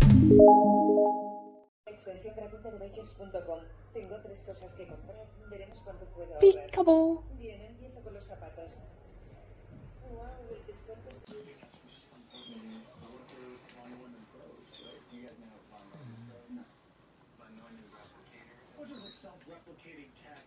Extensión gratuita de Bikers.com. Tengo 3 cosas que comprar. Veremos cuánto puedo ahorrar. Peekaboo. Bien, empiezo con los zapatos. Wow, el descuento es... What is a self-replicating tech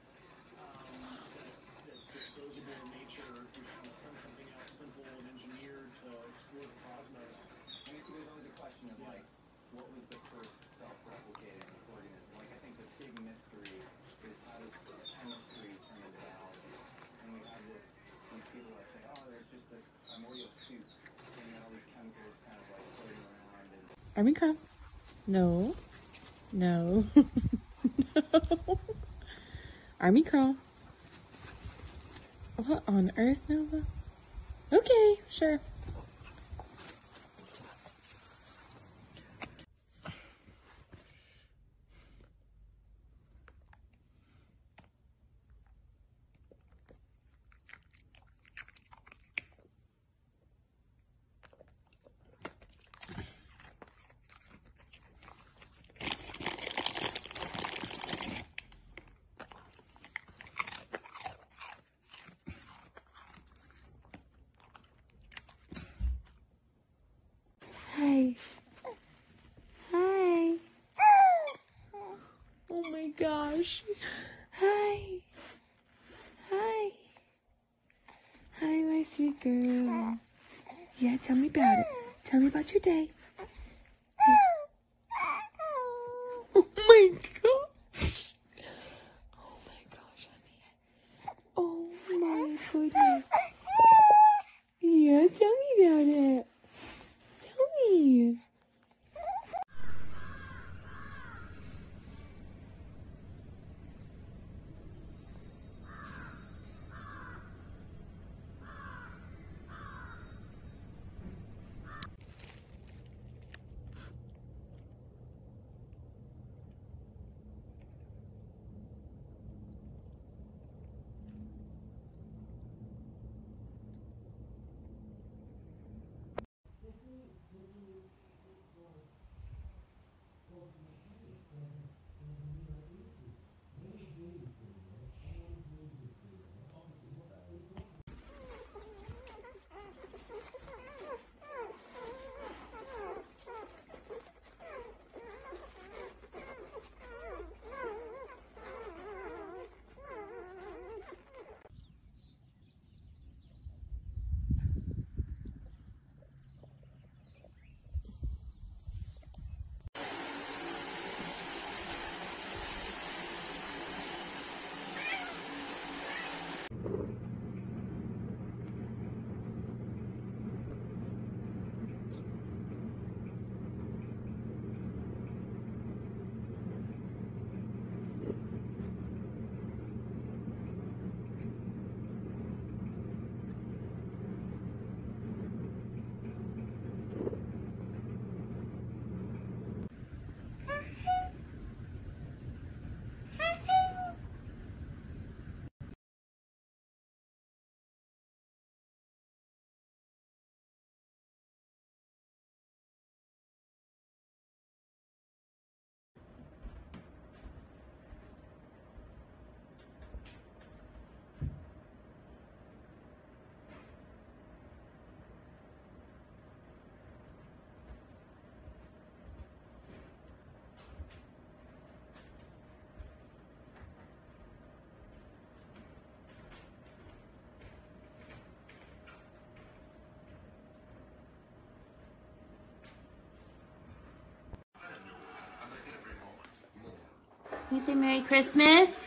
that's disposable in nature? If you kind of send something out simple and engineered to explore the cosmos. I mean, there's always a question of like, what was the first self-replicating organism? Like, I think the big mystery is how does chemistry turn into biology? And we have these people that say, oh, there's just this primordial soup, and then all these chemicals kind of like floating around. And Army Crow. No. No. No. Army Crawl. What on earth, Nova? Okay, sure. Hi. Hi. Oh my gosh. Hi. Hi. Hi, my sweet girl. Yeah, tell me about it. Tell me about your day. Oh my gosh. Oh my gosh, honey. Oh my goodness. Yeah, tell me about it. Tell me. Can you say Merry Christmas?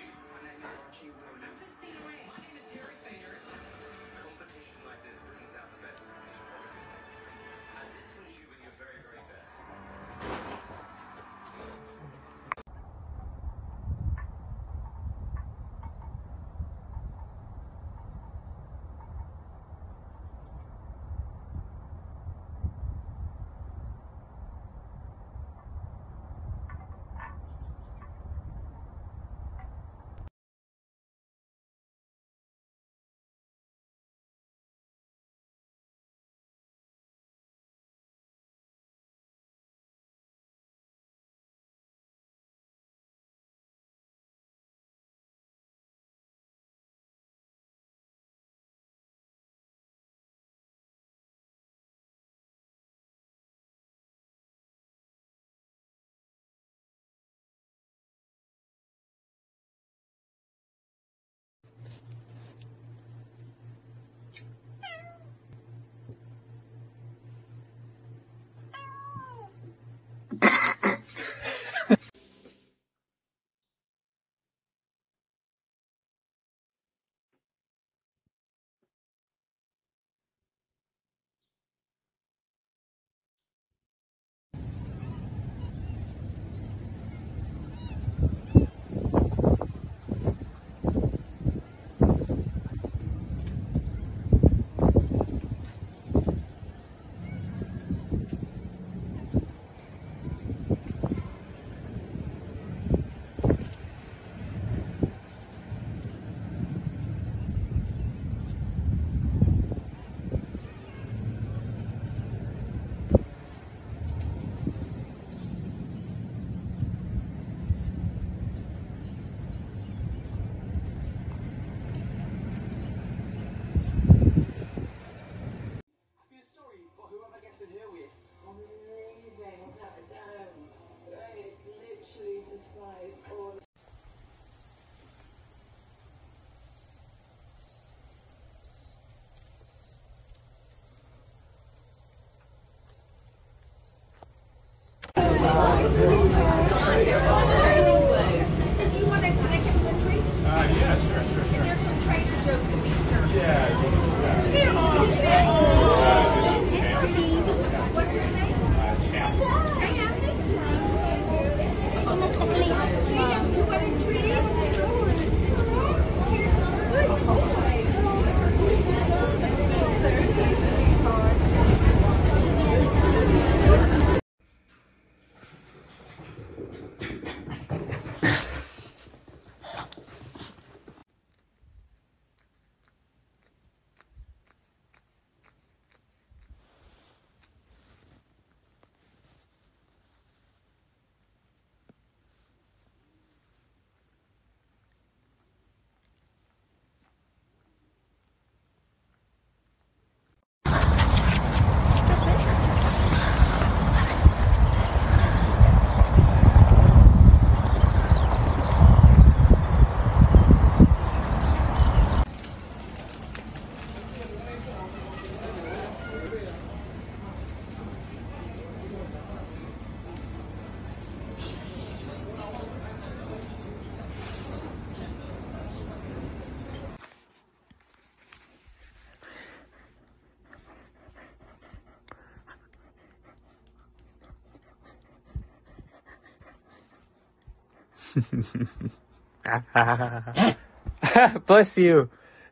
Bless you.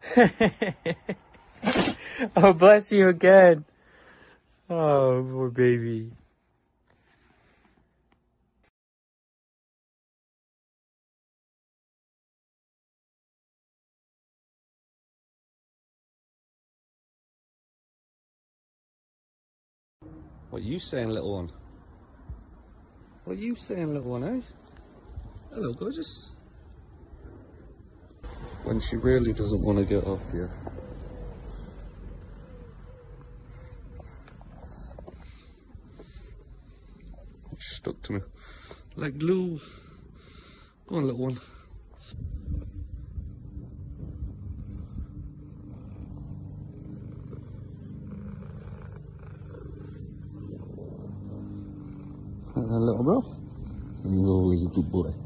Oh, bless you again. Oh, poor baby. What you saying, little one? What you saying, little one, eh? Hello, gorgeous. When she really doesn't want to get off you. She stuck to me like glue. Go on, little one. Little bro. You're always a good boy.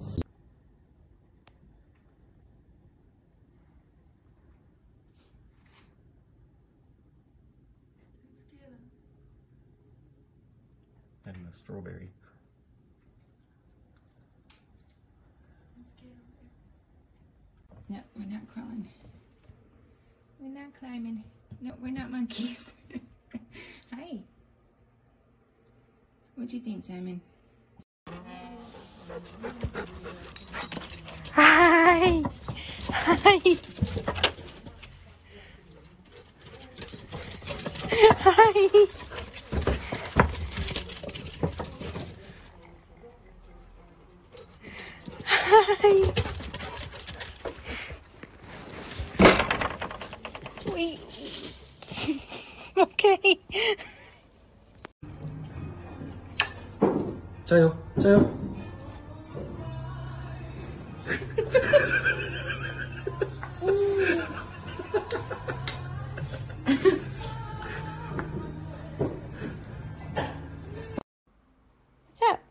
And a strawberry. No, we're not crawling. We're not climbing. No, we're not monkeys. Hi. What do you think, Simon? Hi. Hi. Hi. Hi. Wait. Okay. 자요, 자요. What's up?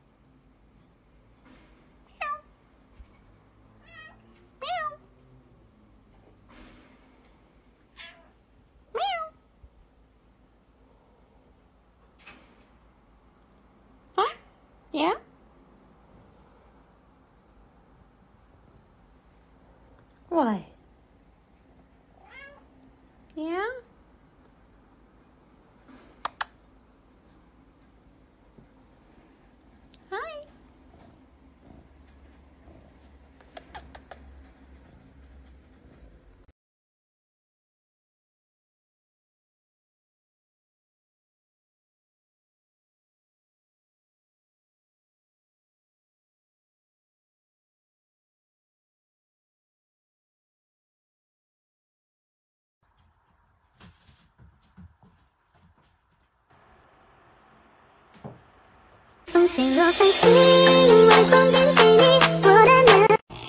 Meow. Meow. Meow. Huh? Yeah? What? Yeah? Hi. 从心若飞行，万种变心意，我的念。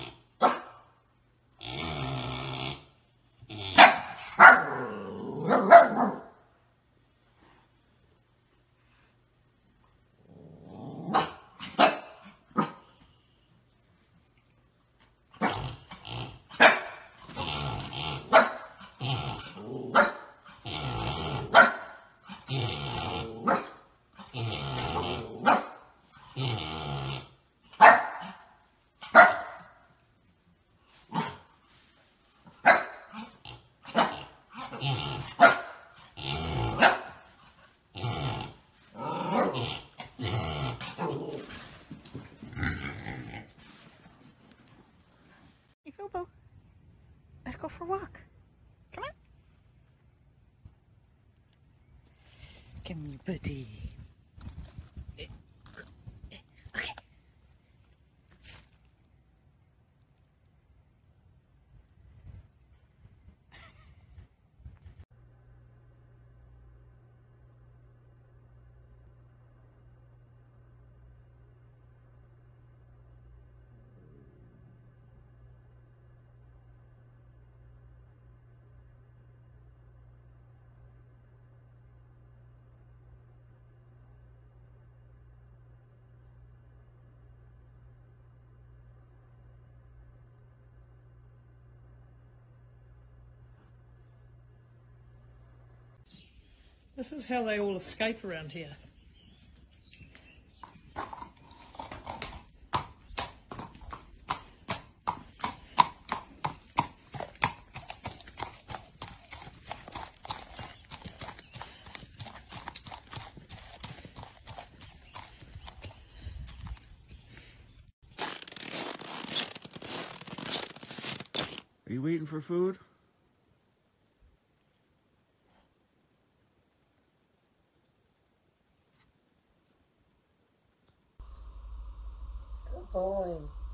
Hey, Filbo. Let's go for a walk. Come on. Come here, buddy. Okay. This is how they all escape around here. you waiting for food? Good boy.